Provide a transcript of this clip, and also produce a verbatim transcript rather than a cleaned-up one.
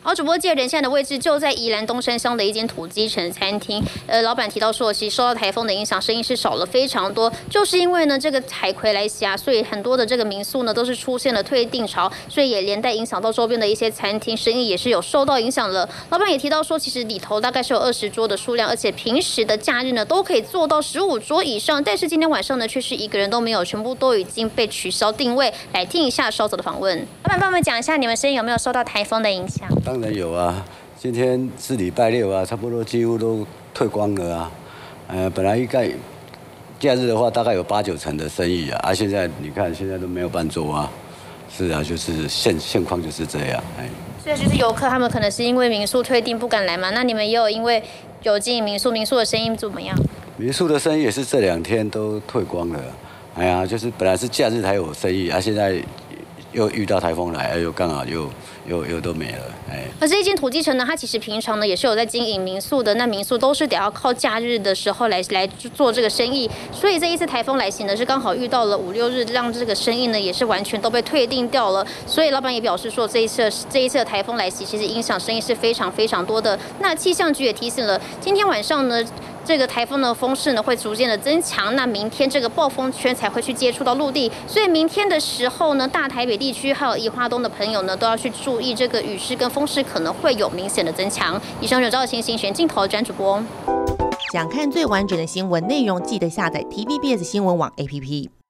好，主播界人现在的位置就在宜兰东山乡的一间土鸡城餐厅。呃，老板提到说，其实受到台风的影响，生意是少了非常多，就是因为呢这个海葵来袭啊，所以很多的这个民宿呢都是出现了退订潮，所以也连带影响到周边的一些餐厅，生意也是有受到影响了。老板也提到说，其实里头大概是有二十桌的数量，而且平时的假日呢都可以做到十五桌以上，但是今天晚上呢却是一个人都没有，全部都已经被取消定位。来听一下稍早的访问，老板帮我们讲一下你们生意有没有受到台风的影响？ 当然有啊，今天是礼拜六啊，差不多几乎都退光了啊。呃，本来应该假日的话，大概有八九成的生意啊，啊，现在你看现在都没有办桌啊。是啊，就是现现况就是这样，哎。 所以就是游客他们可能是因为民宿退订不敢来嘛，那你们也有因为有经营民宿，民宿的生意怎么样？ 民宿的生意也是这两天都退光了。哎呀，就是本来是假日才有生意，啊，现在又遇到台风来，又刚好又又又都没了，哎。 而这一间土鸡城呢，它其实平常呢也是有在经营民宿的，那民宿都是得要靠假日的时候来来做这个生意，所以这一次台风来袭呢，是刚好遇到了五六日，让这个生意呢也是完全都被退订掉了。所以老板也表示说，这一次这一次的台风来袭，其实影响生意是非常非常多的。那气象局也提醒了，今天晚上呢，这个台风的风势呢会逐渐的增强，那明天这个暴风圈才会去接触到陆地，所以明天的时候呢，大台北地区还有宜花东的朋友呢，都要去注意这个雨势跟风势可能会有明显的增强。以上有赵新新选镜头转主播。 想看最完整的新闻内容，记得下载 T V B S 新闻网 A P P。